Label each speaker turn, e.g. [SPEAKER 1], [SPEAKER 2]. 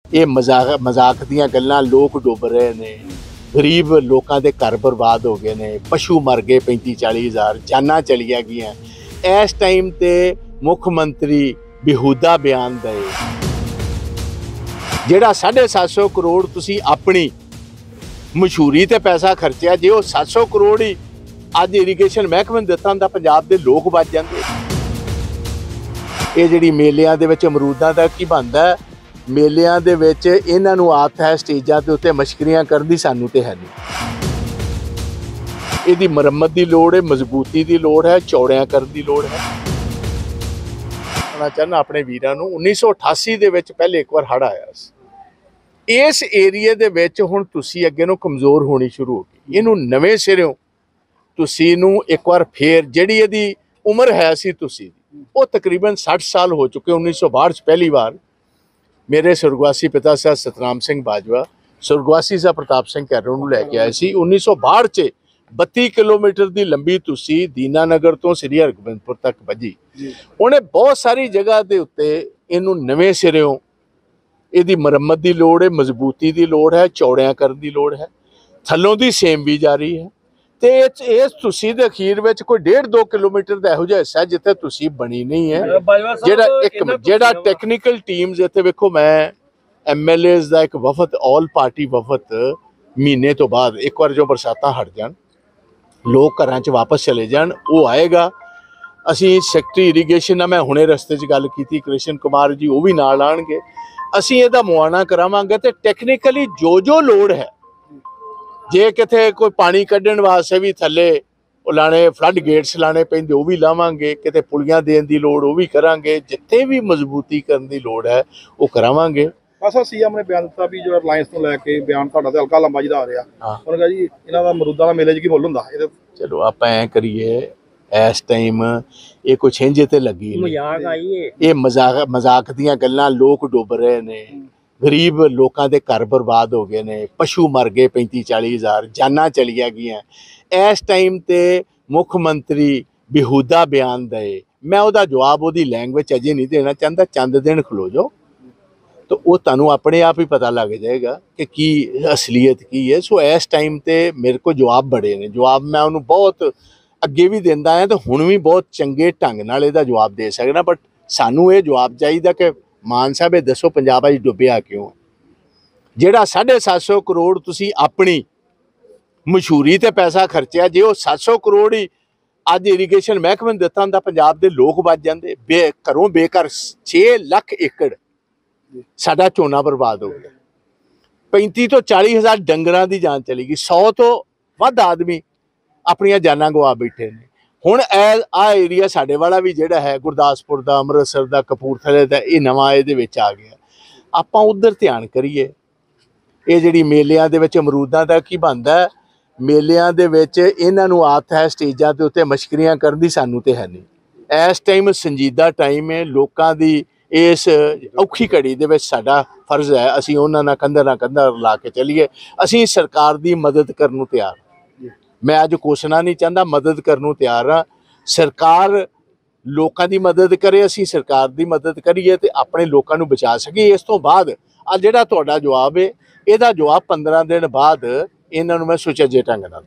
[SPEAKER 1] ये मजाक मजाक दीयां गल्लां लोग डुब रहे ने, गरीब लोगों के घर बर्बाद हो गए ने, पशु मर गए 35-40 हज़ार, जाना चलिया गई। इस टाइम ते मुख मंत्री बेहूदा बयान दे, जिहड़ा 750 करोड़ तुसी अपनी मशहूरी ते पैसा खर्चा, जे वो 700 करोड़ ही अज इरीगेशन महकमे दिता होंदा, पंजाब के लोग बच जाते। ये जिहड़ी मेलियां दे विच अमरूदां दा की बनदा, मेलियां दे विच इन्हां नूं आदत है स्टेजां दे उत्ते मशकरियां करन दी, सानूं ते है नहीं। इहदी मुरम्मत की लोड़ है, मजबूती की लोड़ है, चौड़ियां करन दी लोड़ है। मैं चाहना अपने वीरां नूं 1988 दे विच पहले एक बार हड़ आया सी, इस एरिए दे विच हुण तुसीं अगे नूं कमज़ोर होनी शुरू हो गई। इहनूं नवें सिरों तुसीं नूं एक बार फिर जिहड़ी इहदी उम्र है सी तुसीं वो तकरीबन 60 साल हो चुके। 1962 पहली बार मेरे सुरगवासी पिता साहब सतनाम सिंह बाजवा सुरगवासी साहब प्रताप सिंह कैरों नूं लैके आए सी। 1962 च 32 किलोमीटर की लंबी तुसी दीनानगर तो श्री हरगोबिंदपुर तक वजी। उन्हें बहुत सारी जगह के उत्ते इनू नवें सिरों इहदी मुरम्मत की लोड़ है, मजबूती की लोड़ है, चौड़ियां करन दी लोड़ है, थल्लों दी सेम भी जारी है। ते इस तुसी दे अखीर विच कोई 1.5-2 किलोमीटर दा इहो जिहा हिस्सा जिथे तुसी बनी नहीं है, जेड़ा टैक्नीकल टीम्स इत्थे वेखो, मैं MLAs दा एक वफद, ऑल पार्टी वफद महीने तो बाद एक बार जो बरसातां हट जान, लोग घरां च वापस चले जान, वो आएगा। असी सैकटरी इरीगेशन मैं हुणे रस्ते च गल कीती, कृष्ण कुमार जी वो भी नाल आउणगे। असी इहदा मुआयना करावांगे ते टैक्नीकली जो लोड़ है, जे किथे कोई पानी कड्ढण वास्ते भी थल्ले लाने फ्लड गेट्स लाने पैंदे वो भी लावांगे, किते पुलियां देण दी लोड़ वो भी करांगे, जिथे भी मजबूती करन दी लोड़ है वो करावांगे।
[SPEAKER 2] बस सीएम ने बयान दिता भी जो रिलायंस ਨੂੰ ਲੈ ਕੇ ਬਿਆਨ ਤੁਹਾਡਾ ਤੇ ਹਲਕਾ ਲੰਬਾ ਜਿਹਦਾ ਆ ਰਿਹਾ, ਉਹਨੇ ਕਿਹਾ ਜੀ ਇਹਨਾਂ ਦਾ ਅਮਰੂਦਾਂ ਦਾ ਮੇਲੇ 'ਚ ਕੀ ਮੁੱਲ ਹੁੰਦਾ ਇਹਦੇ।
[SPEAKER 1] चलो आप ऐ करिए, इस टाइम ये कोई छिंज ते लगी
[SPEAKER 3] मजाक आई है,
[SPEAKER 1] ये मजाक दीयां गल्लां लोग डुब रहे ने, गरीब लोगों के घर बर्बाद हो गए ने, पशु मर गए 35-40 हज़ार, जाना चलिया गई। इस टाइम ते मुख मंत्री बेहूदा बयान दे, मैं उहदा जवाब उहदी लैंग्वेज अजे नहीं देना चाहता, चंद दिन खलो जाओ तो वो तुहानूं अपने आप ही पता लग जाएगा कि की असलीयत की है। सो इस टाइम ते मेरे को जवाब बड़े ने, जवाब मैं उन्होंने बहुत अगे भी देंदा है तो हुण भी बहुत चंगे ढंग नाल इहदा जवाब दे सकना, बट सानूं ये जवाब चाहिए कि मान साहब ये दसो पंजाब अज डुबिया क्यों, जिहड़ा 750 करोड़ तुसी अपनी मशहूरी ते पैसा खर्चा, जे वो 700 करोड़ ही अज इरीगेशन महकमे दिता होंदा, पंजाब के लोग बच जाते। घरों बेघर 6 लाख एकड़ साडा झोना बर्बाद हो गया, 35 तो 40 हज़ार डंगरां दी जान चली गई, 100 तो वध आदमी अपनियां जानां गवा बैठे ने। हुण आ एरिया साडे वाला भी जिहड़ा है गुरदासपुर दा, अमृतसर दा, कपूरथले दा, ये नवां इहदे विच आ गया। आपां उधर ध्यान करिए। ये जिहड़ी मेलियां दे विच अमरूदां दा की बनदा, मेलियां दे विच इन्हां नूं आदत है स्टेजां दे उत्ते मशकरियां करन दी, सानूं ते है नहीं। इस टाइम संजीदा टाइम है, लोकां दी इस औखी घड़ी दे विच साडा फर्ज है असीं उन्हां नाल कंधा ला के चलीए। असीं सरकार दी मदद करन नूं तैयार, मैं अज कोसना नहीं चाहता, मदद करन नूं तैयार हाँ। सरकार लोकां दी मदद करे, असीं सरकार दी मदद करिए ते अपने लोकां नूं बचा सकीए। इस तो बाद आ जिहड़ा तुहाडा जवाब है, इहदा जवाब 15 दिन बाद इन्हां नूं मैं सुचज्जे ढंग नाल